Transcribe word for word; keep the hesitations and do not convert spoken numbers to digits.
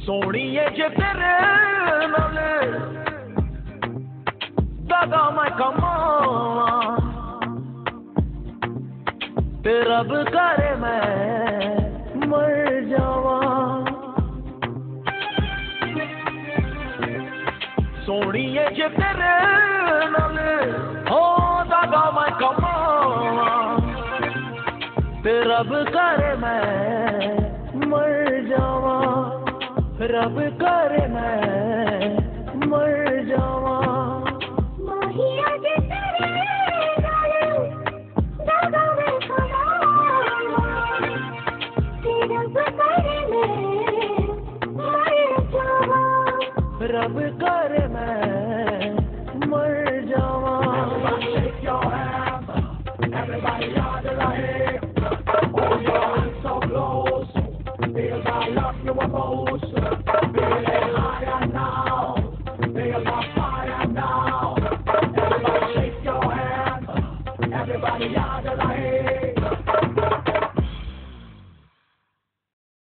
सोनिए जे तेरे नाल दादा मैं कमावा ते रब करे मैं मर जावा सोनिए जे तेरे नाल हो दादा मैं कमावा ते रब करे मैं मर जावा रब करे मैं मर जावा रब करे मैं मर जावा Shake your hands, everybody out of here. Hold your hands so close, feel my love you most.